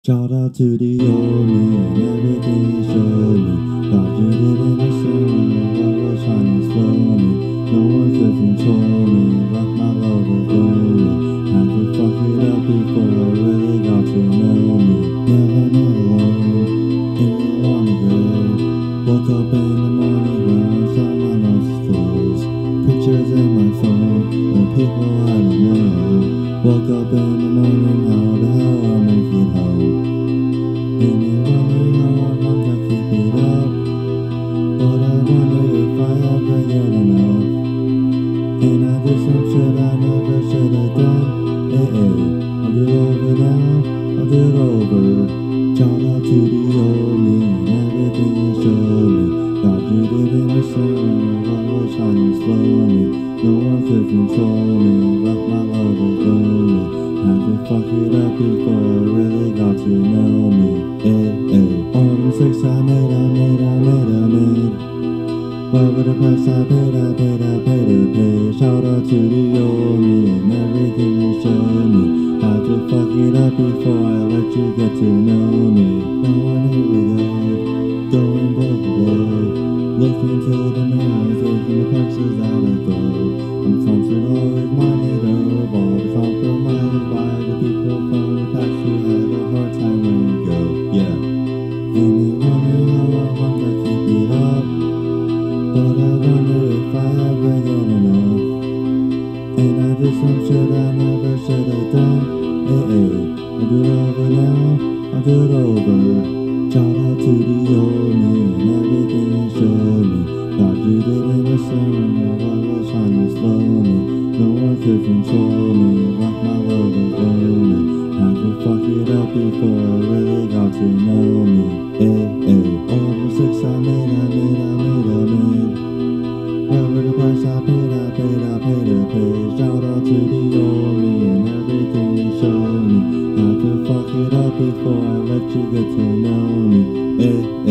Shout out to the old me and everything he showed me. Thought you didn't listen when the world was trying to slow me. No one could control me, like my love was lonely. Had to fuck it up before I really got to know me. Never not alone, and you wanna go. Woke up in the morning wearing someone else's clothes. Pictures in my phone of people I don't know. Woke up in the morning, how the hell I make it home? And you wonder how I'm gonna keep it up, but I wonder if I ever get enough. And I did some shit I never should have done. I'll do it over now, I'll do it over. Shout out to the old me and everything you showed me. Thought you didn't listen when the world was trying to slow me. No one could control me, like my love was lonely. Had to fuck it up before I really got to know me. All the mistakes I made. What were the price I paid to pay. Shout out to the old me and everything you showed me. Had to fuck it up before I let you get to know me. Now here we go, going broke away. Looking to the mirror, taking the punches out of gold. I'm constant, always minded of all the compromises by the people from the past who had a hard time letting go. Yeah. And you wonder how I'm gonna keep it up, but I wonder if I ever get enough. And I did some shit I never should have done. I'll do it over now, I'll do it over. Shout out to the old me and everything you showed me. Thought you didn't listen when the world was trying to slow me. No one could control me, like my love was lonely. Had to fuck it up before I really got to know me. All the mistakes I made. What were the price I paid to pay. Shout out to the old me and everything you showed me. Had to fuck it up before I let you get to know me.